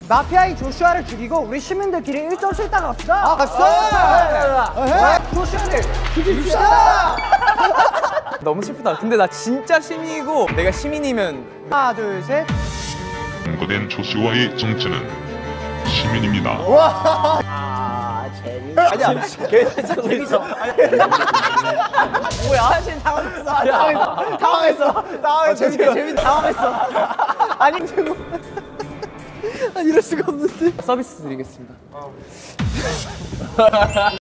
마피아인 조슈아를 죽이고 우리 시민들끼리 1점씩 따가 갑시다. 아, 갑시다. 조슈아를 죽입시다. 너무 슬프다. 근데 나 진짜 시민이고 내가 시민이면 하나, 둘, 셋. 검거된 조슈아의 정체는 시민입니다. 아니야. 재밌어. 뭐야? 사실 당황했어. 재밌 당황했어. 아니 이럴 수가 없는데. 서비스 드리겠습니다.